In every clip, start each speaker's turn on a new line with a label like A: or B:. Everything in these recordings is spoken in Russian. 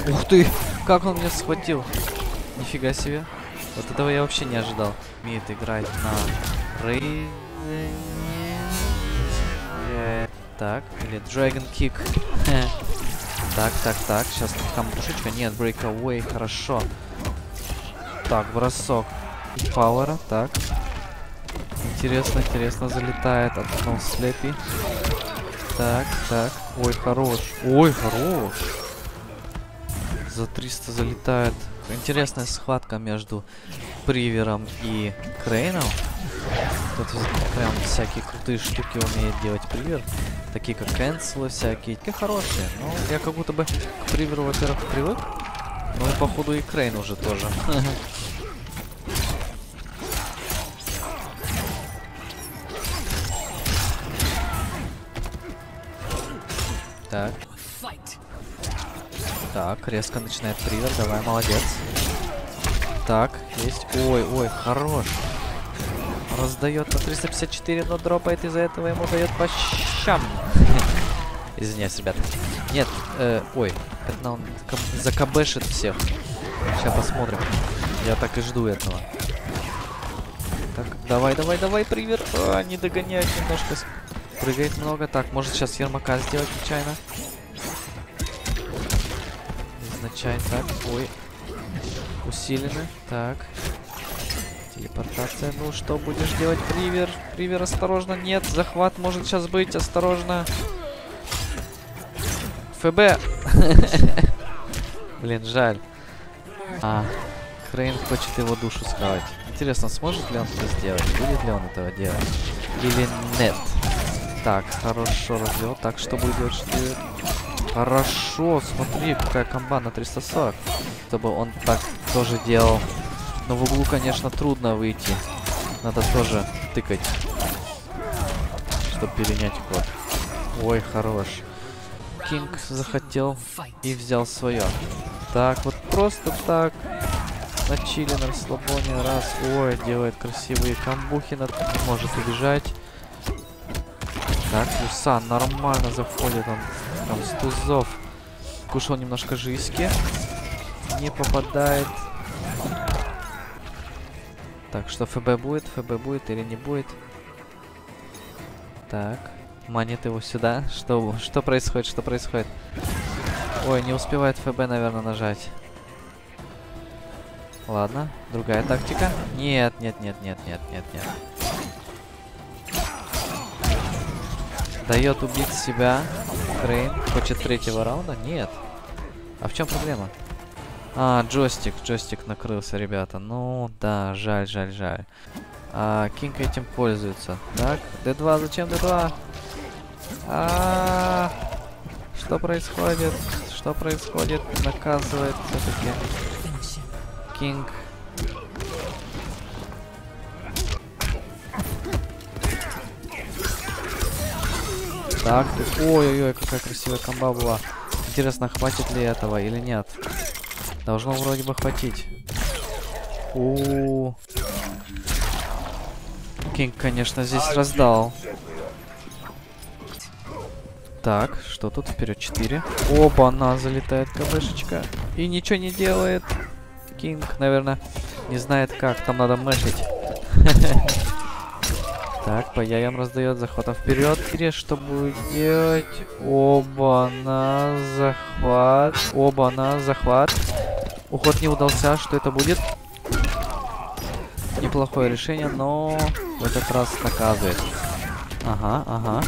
A: Ух ты! Как он меня схватил! Нифига себе. Вот этого я вообще не ожидал. Умеет играть на Рейзене. Так, или Dragon Kick. Так. Сейчас камбушечка. Нет, Breakaway. Хорошо. Так, бросок. Пауэра. Так. Интересно залетает от Слепи. Так. Ой, хорош. За 300 залетает. Интересная схватка между Привером и Крейном. Тут прям всякие крутые штуки умеет делать Привер. Такие как кэнселы всякие. Такие хорошие. Ну, я как будто бы к Приверу, во-первых, привык. Ну и походу и Крейн уже тоже. Так, резко начинает Привер. Давай, молодец. Так, есть. Ой, хорош. Раздает на 354, но дропает, из-за этого ему дает по щам. Извиняюсь, ребят. Нет, ой, это он закабешит всех. Сейчас посмотрим. Я так и жду этого. Так, давай, Привер. Не догоняет немножко. Прыгает много. Так, может сейчас Ермака сделать нечаянно. Изначально. Так, ой. Усилены. Так. Телепортация. Ну, что будешь делать, Привер? Привер, осторожно. Нет, захват может сейчас быть. Осторожно. ФБ. Блин, жаль. Крейн хочет его душу схавать. Интересно, сможет ли он это сделать? Будет ли он этого делать? Или нет? Так, хорошо развел. Так, что будет делать? Хорошо, смотри, какая комба на 340. Чтобы он так тоже делал. Но в углу, конечно, трудно выйти. Надо тоже тыкать, чтобы перенять ход. Ой, хорош. Кинг захотел и взял свое. Так, вот просто так. На чили, на расслабоне. Раз. Ой, делает красивые камбухи. Не может убежать. Так, Люсан нормально заходит. Он там с тузов. Кушал немножко жиски. Не попадает. Так, что ФБ будет или не будет? Так. Манит его сюда. Что происходит? Ой, не успевает ФБ, наверное, нажать. Ладно, другая тактика. Нет. Дает убить себя. Крейн. Хочет третьего раунда? Нет. А в чем проблема? Джойстик накрылся, ребята. Ну, да, жаль. Кинг этим пользуется. Так, D2, зачем D2? Что происходит? Наказывает все-таки Кинг. Так, ой-ой-ой, какая красивая комба была. Интересно, хватит ли этого или нет? Должно вроде бы хватить. Кинг, конечно, здесь раздал. Так, что тут? Вперед 4. Оба-на, залетает КБшечка. И ничего не делает. Кинг, наверное, не знает как. Там надо мэшить. Так, по яям раздает, захватом вперед. Что будет делать? Оба-на, захват. Уход не удался. Что это будет? Неплохое решение, но в этот раз наказывает. Ага.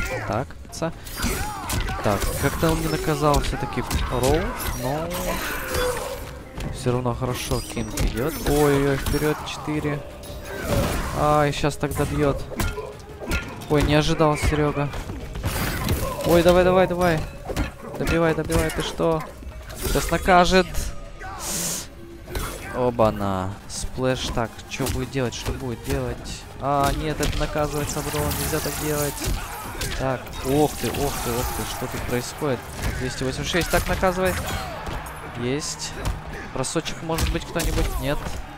A: Так, как-то он не наказал все-таки Роу, но все равно хорошо Кинг идет. Ой, вперед 4. И сейчас тогда бьет. Ой, не ожидал Серега. Ой, давай. Добивай, ты что? Сейчас накажет. Оба-на. Сплэш. Так, что будет делать? Нет, это наказывать Саброн. Нельзя так делать. Так, ох ты, что тут происходит? 286, так, наказывай. Есть. Бросочек, может быть, кто-нибудь? Нет.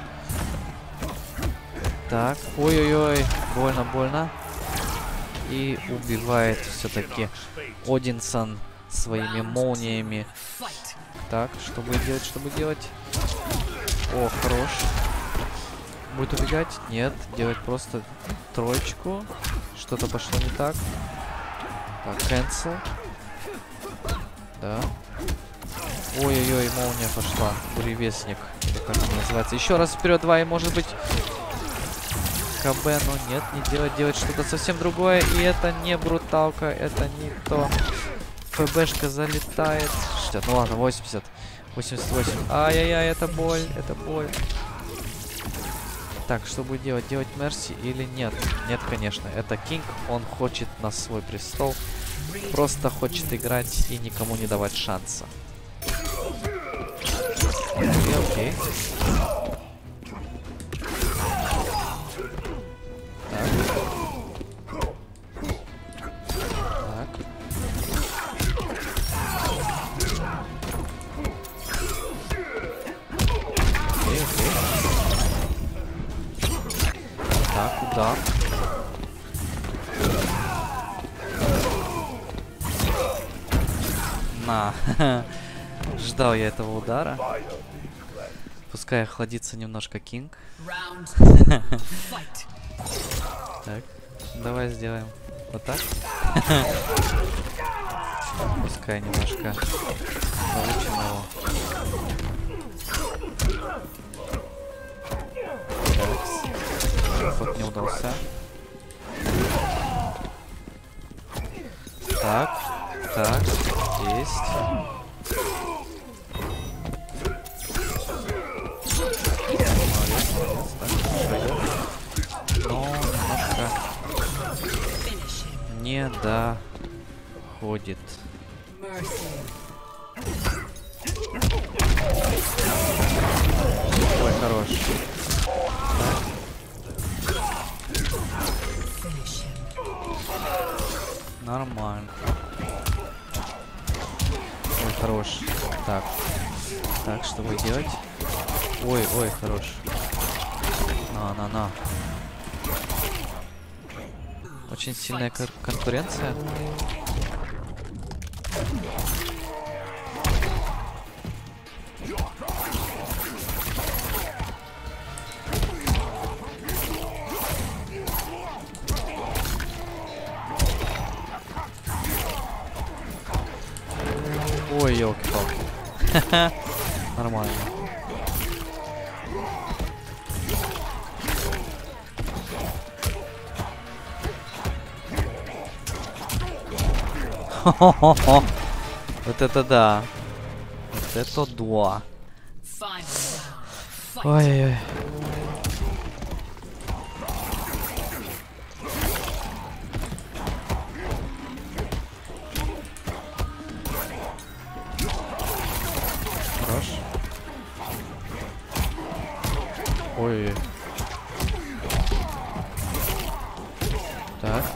A: Так, ой-ой-ой, больно. И убивает все-таки Одинсон своими молниями Так, что будет делать, что будет делать? О, хорош. Будет убегать? Нет, делать просто троечку. Что-то пошло не так. Так, cancel. Да. Ой-ой-ой, молния пошла. Буревестник. Или как это называется. Еще раз вперед, 2, и может быть... КБ, но нет, не делать. Делать что-то совсем другое. И это не бруталка, это не то. ФБшка залетает. 60, ну ладно, 80. 88. Ай-яй-яй, это боль, это боль. Так, что будет делать? Делать Мерси или нет? Нет, конечно. Это Кинг, он хочет на свой престол. Просто хочет играть и никому не давать шанса. Окей. Так, удар. На. Ждал я этого удара. Пускай охладится немножко Кинг. Так, давай сделаем вот так. Пускай немножко получим его. Ход не удался. Так, так, есть. Но немножко не доходит. Ой, хорош. Нормально. Ой, хорош. Так. Так, что вы делать? Ой, ой, хорош. На. Очень сильная конкуренция. Ой, елки-палки. Нормально. Вот это да. Вот это да. Ой-ой-ой. Хорош. Ой. Так.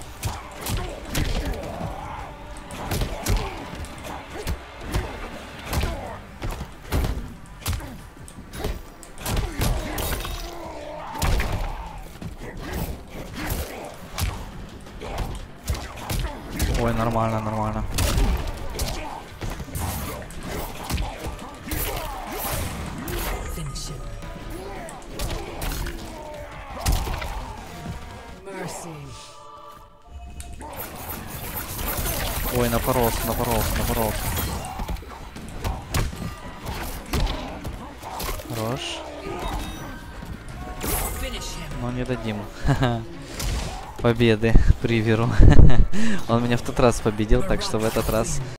A: Ой, нормально, нормально. Ой, напоролся. Хорош. Но не дадим. Победы Приверу. Он меня в тот раз победил, так что в этот раз